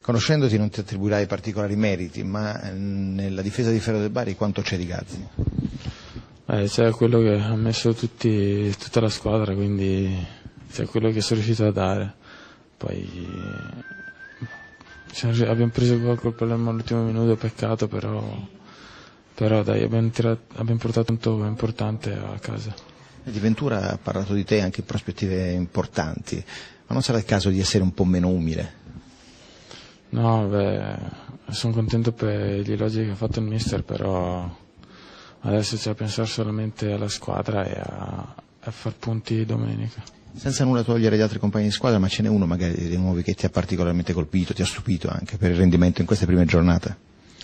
Conoscendoti non ti attribuirai particolari meriti, ma nella difesa di Ferro del Bari quanto c'è di Gazzi? C'è quello che ha messo tutta la squadra, quindi c'è quello che sono riuscito a dare. Poi abbiamo preso gol col Palermo all'ultimo minuto, peccato, però dai, abbiamo portato un punto importante a casa. Di Ventura ha parlato di te anche in prospettive importanti, ma non sarà il caso di essere un po' meno umile? No, sono contento per gli elogi che ha fatto il mister, però adesso c'è da pensare solamente alla squadra e a far punti domenica. Senza nulla togliere agli altri compagni di squadra, ma ce n'è uno magari dei nuovi che ti ha particolarmente colpito, ti ha stupito anche per il rendimento in queste prime giornate?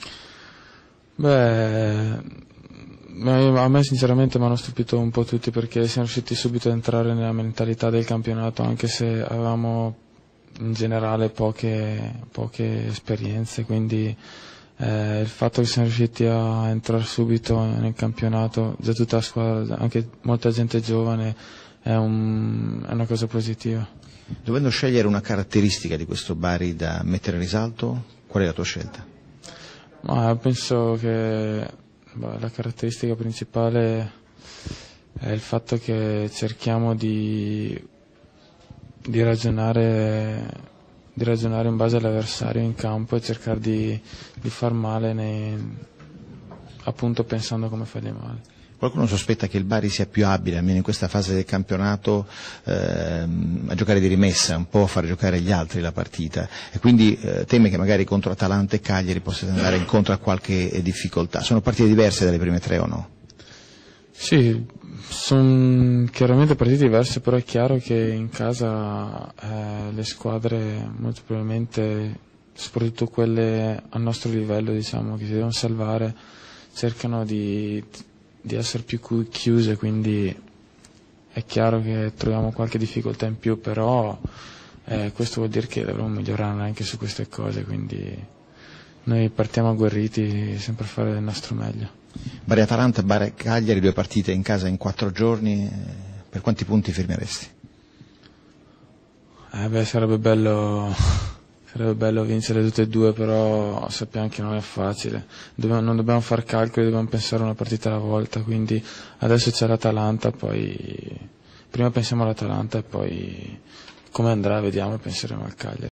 A me sinceramente mi hanno stupito un po' tutti, perché siamo riusciti subito ad entrare nella mentalità del campionato, anche se avevamo in generale poche esperienze, quindi il fatto che siamo riusciti a entrare subito nel campionato, già tutta la squadra, anche molta gente giovane, è una cosa positiva. Dovendo scegliere una caratteristica di questo Bari da mettere in risalto, qual è la tua scelta? Ma penso che la caratteristica principale è il fatto che cerchiamo di ragionare in base all'avversario in campo e cercare di far male appunto pensando come fargli male. Qualcuno sospetta che il Bari sia più abile, almeno in questa fase del campionato, a giocare di rimessa, un po' a far giocare gli altri la partita, e quindi teme che magari contro Atalanta e Cagliari possa andare incontro a qualche difficoltà. Sono partite diverse dalle prime tre o no? Sì, sono chiaramente partite diverse, però è chiaro che in casa le squadre molto probabilmente, soprattutto quelle al nostro livello, diciamo, che si devono salvare, cercano di essere più chiuse, quindi è chiaro che troviamo qualche difficoltà in più, però questo vuol dire che dovremo migliorare anche su queste cose, quindi noi partiamo agguerriti sempre a fare del nostro meglio. Bari-Atalanta, Bari-Cagliari, 2 partite in casa in 4 giorni, per quanti punti firmeresti? Sarebbe bello vincere tutte e due, però sappiamo che non è facile. Non dobbiamo fare calcoli, dobbiamo pensare una partita alla volta, quindi adesso c'è l'Atalanta, poi prima pensiamo all'Atalanta e poi come andrà vediamo e penseremo al Cagliari.